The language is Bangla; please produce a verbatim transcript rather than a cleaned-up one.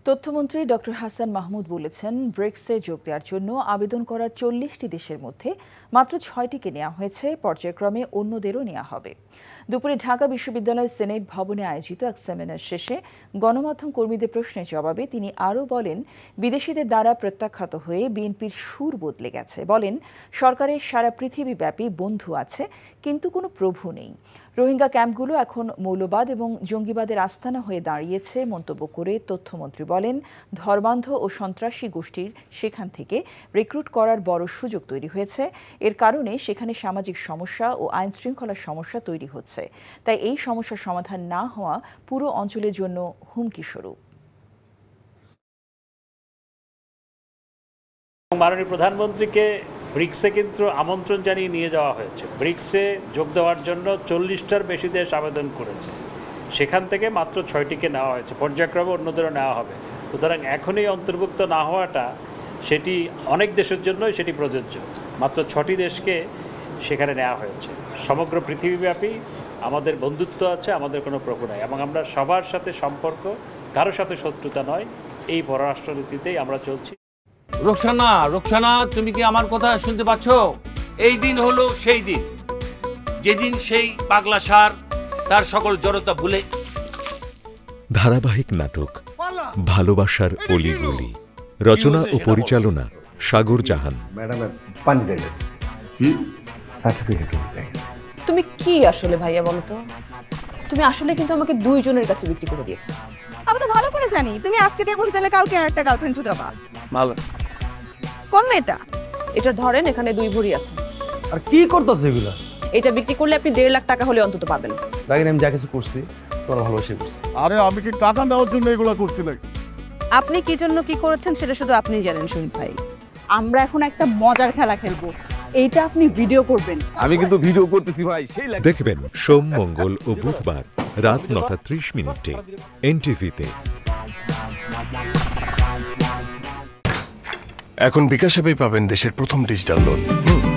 তথ্যমন্ত্রী ডক্টর হাসান মাহমুদ বলেছেন, ব্রিক্সে যোগ দেওয়ার জন্য আবেদন করা চল্লিশটি দেশের মধ্যে মাত্র ছয়টিকে নেওয়া হয়েছে, পর্যায়ক্রমে অন্যদেরও নেওয়া হবে। দুপুরে ঢাকা বিশ্ববিদ্যালয় সিনেট ভবনে আয়োজিত এক সেমিনার শেষে গণমাধ্যম কর্মীদের প্রশ্নের জবাবে তিনি আরও বলেন, বিদেশিদের দ্বারা প্রত্যাখ্যাত হয়ে বিএনপির সুর বদলে গেছে। বলেন, সরকারের সারা পৃথিবীব্যাপী বন্ধু আছে, কিন্তু কোনো প্রভু নেই। রোহিঙ্গা ক্যাম্পগুলো এখন মৌলবাদ এবং জঙ্গিবাদের আস্তানা হয়ে দাঁড়িয়েছে মন্তব্য করে তথ্যমন্ত্রী বলেন, ধর্মান্ধ ও সন্ত্রাসী গোষ্ঠীর সেখান থেকে রিক্রুট করার বড় সুযোগ তৈরি হয়েছে। এর কারণে সেখানে সামাজিক সমস্যা ও আইন শৃঙ্খলার সমস্যা তৈরি হচ্ছে। তাই এই সমস্যার সমাধান না হওয়া পুরো অঞ্চলের জন্য হুমকি স্বরূপ। মাননীয় প্রধানমন্ত্রীকে ব্রিক্সে কিন্তু আমন্ত্রণ জানিয়ে নিয়ে যাওয়া হয়েছে। ব্রিক্সে যোগ দেওয়ার জন্য চল্লিশটার বেশি দেশ আবেদন করেছে, সেখান থেকে মাত্র ছয়টিকে নেওয়া হয়েছে, পর্যায়ক্রমে অন্যদেরও নেওয়া হবে। সুতরাং এখনই অন্তর্ভুক্ত না হওয়াটা সেটি অনেক দেশের জন্যই সেটি প্রযোজ্য। মাত্র ছটি দেশকে সেখানে নেওয়া হয়েছে। সমগ্র পৃথিবীব্যাপী আমাদের বন্ধুত্ব আছে, আমাদের কোনো প্রভু নাই, এবং আমরা সবার সাথে সম্পর্ক, কারোর সাথে শত্রুতা নয়, এই পররাষ্ট্রনীতিতেই আমরা চলছি। রোকসানা, রোকসানা, তুমি কি আমার কথা শুনতে পাচ্ছ? এই দিন হলো সেই দিন যেদিন সেই পাগলা সার তার সকল জড়তা ভুলে। ধারাবাহিক নাটক ভালোবাসার অলিগলি, রচনা ও পরিচালনা সাগর জাহান। তুমি কি আসলে ভাইয়া বলো তো? তুমি আসলে কিন্তু আমাকে দুইজনের কাছে বিক্রি করে দিয়েছো। আমি তো ভালো করে জানি তুমি আজকে দিয়ে বলতে কালকে আর একটা গার্লফ্রেন্ড ছুটে পাবা। ভালো কোন মেয়েটা? এটা ধরেন, এখানে দুই ভরি আছে। আর কি করতেছে এগুলা? এটা বিক্রি করলে আপনি দেড় লাখ টাকা হলে অন্তত পাবেন। দেখেন, আমি যা কিছু করছি তোরা ভালোবাসে করছি। আরে আমি কি টাকা নেওয়ার জন্য এগুলা করছি নাকি? আপনি কি জন্য কি করেছেন সেটা শুধু আপনিই জানেন শরীফ ভাই। আমরা এখন একটা মজার খেলা খেলবো, এইটা আপনি ভিডিও করবেন। আমি কিন্তু ভিডিও করতেছি ভাই। সেই দেখবেন সোম, মঙ্গল ও বুধবার রাত নটা ত্রিশ মিনিটে এনটিভিতে। এখন বিকাশ অ্যাপেই পাবেন দেশের প্রথম ডিজিটাল লোন।